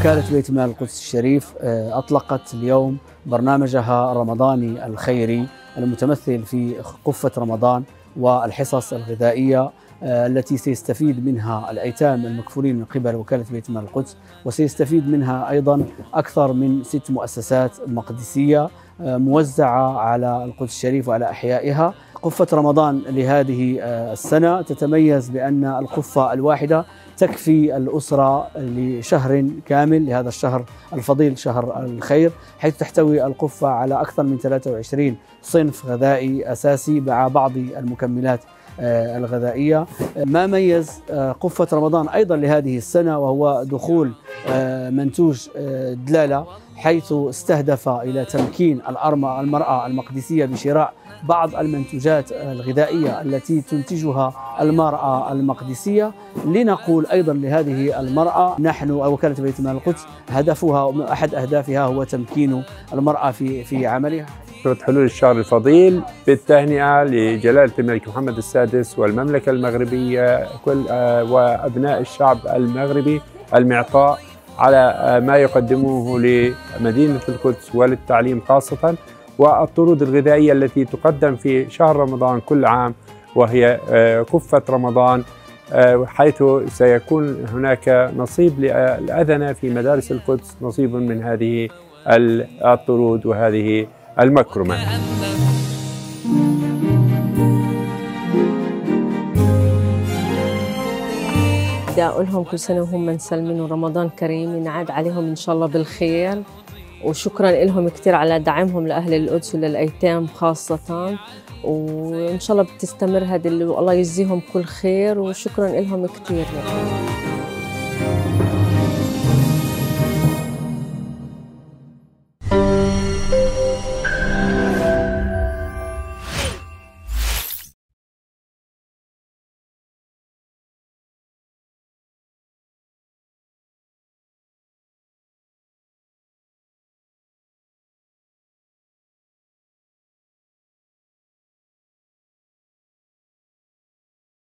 وكالة بيت مال القدس الشريف أطلقت اليوم برنامجها الرمضاني الخيري المتمثل في قفة رمضان والحصص الغذائية التي سيستفيد منها الأيتام المكفولين من قبل وكالة بيت مال القدس، وسيستفيد منها أيضا أكثر من 6 مؤسسات مقدسية موزعة على القدس الشريف وعلى أحيائها. قفة رمضان لهذه السنة تتميز بأن القفة الواحدة تكفي الأسرة لشهر كامل، لهذا الشهر الفضيل شهر الخير، حيث تحتوي القفة على أكثر من 23 صنف غذائي أساسي مع بعض المكملات الغذائية. ما ميز قفة رمضان أيضا لهذه السنة وهو دخول منتوج دلالة، حيث استهدف إلى تمكين المرأة المقدسية بشراء بعض المنتوجات الغذائية التي تنتجها المرأة المقدسية. لنقول أيضا لهذه المرأة نحن وكالة بيت مال القدس هدفها أحد أهدافها هو تمكين المرأة في عملها. حلول الشهر الفضيل بالتهنئة لجلالة الملك محمد السادس والمملكة المغربية وأبناء الشعب المغربي المعطاء على ما يقدموه لمدينة القدس وللتعليم خاصة، والطرود الغذائية التي تقدم في شهر رمضان كل عام وهي قفة رمضان، حيث سيكون هناك نصيب للأذنة في مدارس القدس، نصيب من هذه الطرود وهذه المكرمات. بدي أقول لهم كل سنة وهم منسلمين ورمضان كريم ينعاد عليهم إن شاء الله بالخير، وشكرا لهم كثير على دعمهم لأهل القدس وللأيتام خاصة، وإن شاء الله بتستمر هذه والله يجزيهم كل خير، وشكرا لهم كثير.